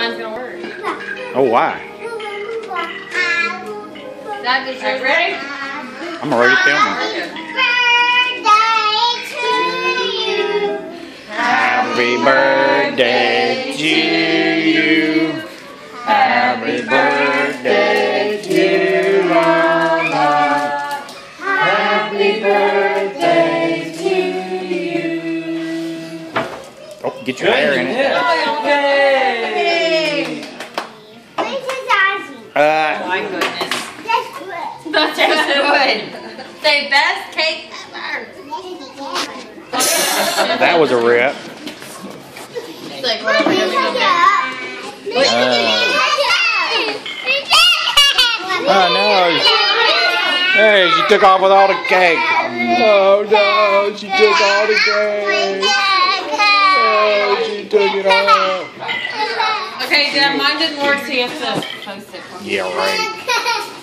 mine's gonna work. Oh, why? That is yours ready? I'm already filming. Happy birthday to you. Happy birthday to Mama. Happy birthday to you. Oh, get your hair in it. Oh my goodness. That's good. Say best cake ever. That was a rip. It's like, whatever, Oh no. Hey, she took off with all the cake. Oh no, she took all the cake. Oh, she took it all. Okay, Dad, mine didn't work, so you have to post it. Yeah, right.